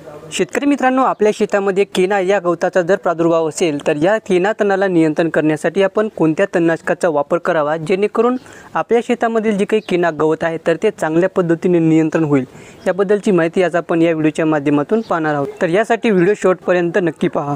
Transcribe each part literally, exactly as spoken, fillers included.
शेतकरी मित्रांनो, आपल्या शेतामध्ये केना या गवताचा जर प्रादुर्भाव असेल तर या केना तणाला नियंत्रण करण्यासाठी आपण कोणत्या तणनाशकाचा वापर करावा जेणेकरून आपल्या शेतामधील जे काही केना गवत आहे तर ते चांगल्या पद्धतीने नियंत्रण होईल, याबद्दलची माहिती आज आपण या व्हिडिओच्या माध्यमातून पाहणार आहोत। तर यासाठी व्हिडिओ शेवटपर्यंत नक्की पहा।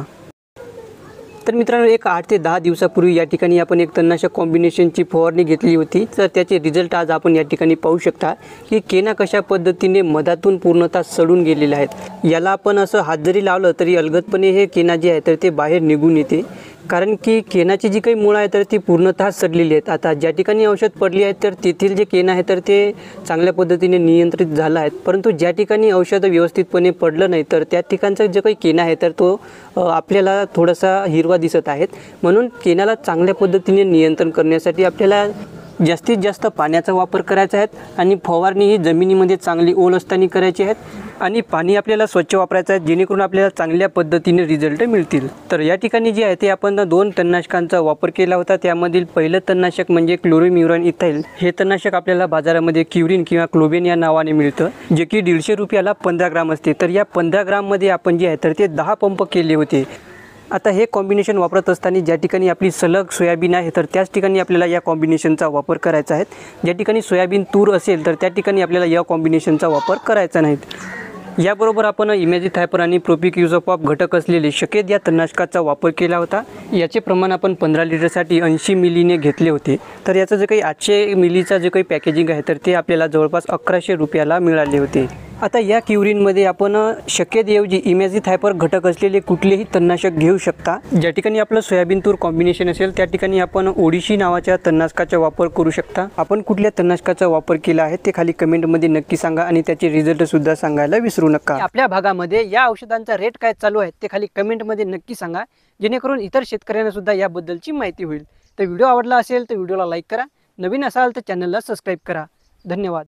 तर मित्रांनो, एक आठ ते दहा दिवसापूर्वी या ठिकाणी आपण एक तणनाशक कॉम्बिनेशनची फवारणी घेतली होती। तर त्याचे रिझल्ट आज आपण या ठिकाणी पाहू शकता की केना कशा पद्धतीने मधातून पूर्णतः सडून गेलेले आहेत। याला आपण असं हात जरी लावलं तरी अलगदपणे हे केना जे आहे तर ते बाहेर निघून येते, कारण की केनाची जी काही मुळं आहे तर ती पूर्णतः सडलेली आहेत। आता ज्या ठिकाणी औषध पडली आहे तर तेथील जे केना आहे तर ते चांगल्या पद्धतीने नियंत्रित झाला आहेत, परंतु ज्या ठिकाणी औषध व्यवस्थितपणे पडलं नाही तर त्या ठिकाणचा जो काही केना आहे तर तो आपल्याला थोडासा हिरवा दिसत आहेत। म्हणून केनाला चांगल्या पद्धतीने नियंत्रण करण्यासाठी आपल्याला जास्तीत जास्त पाण्याचा वापर करायचा आहे आणि फवारणी ही जमिनीमध्ये चांगली ओल असताना करायची आहे आणि पाणी आपल्याला स्वच्छ वापरायचं आहे जेणेकरून आपल्याला चांगल्या पद्धतीने रिझल्ट मिळतील। तर या ठिकाणी जे आहे ते आपण दोन तणनाशकांचा वापर केला होता। त्यामधील पहिलं तणनाशक म्हणजे क्लोरोम्युरॉन इथाइल। हे तणनाशक आपल्याला बाजारामध्ये क्युरिन किंवा क्लोबेन या नावाने मिळतं, जे की दीडशे रुपयाला पंधरा ग्राम असते। तर या पंधरा ग्राममध्ये आपण जे आहे तर ते दहा पंप केले होते। आता हे कॉम्बिनेशन वापरत असताना ज्या ठिकाणी आपली सलग सोयाबीन आहे तर त्याच ठिकाणी आपल्याला या कॉम्बिनेशनचा वापर करायचा आहे। ज्या ठिकाणी सोयाबीन तूर असेल तर त्या ठिकाणी आपल्याला या कॉम्बिनेशनचा वापर करायचा नाही। याबरोबर आपण इमॅजिथायपर आणि प्रोपिक युजोपॉप घटक असलेले शकेद या तणनाशकाचा वापर केला होता। याचे प्रमाण आपण पंधरा लिटरसाठी ऐंशी मिलीने घेतले होते। तर याचं जे काही आठशे मिलीचा जे काही पॅकेजिंग आहे तर ते आपल्याला जवळपास अकराशे रुपयाला मिळाले होते। आता या क्युरिनमध्ये आपण शक्यतेऐवजी इमॅजिथायपर घटक असलेले कुठलेही तणनाशक घेऊ शकता। ज्या ठिकाणी आपलं सोयाबीन तूर कॉम्बिनेशन असेल त्या ठिकाणी आपण ओडिशी नावाच्या तणनाशकाचा वापर करू शकता। आपण कुठल्या तणनाशकाचा वापर केला आहे ते खाली कमेंटमध्ये नक्की सांगा आणि त्याचे रिझल्टसुद्धा सांगायला विसरू नका। आपल्या भागामध्ये या औषधांचा रेट काय चालू आहे ते खाली कमेंटमध्ये नक्की सांगा, जेणेकरून इतर शेतकऱ्यांना सुद्धा याबद्दलची माहिती होईल। तर व्हिडिओ आवडला असेल तर व्हिडिओला लाईक करा, नवीन असाल तर चॅनलला सबस्क्राईब करा। धन्यवाद।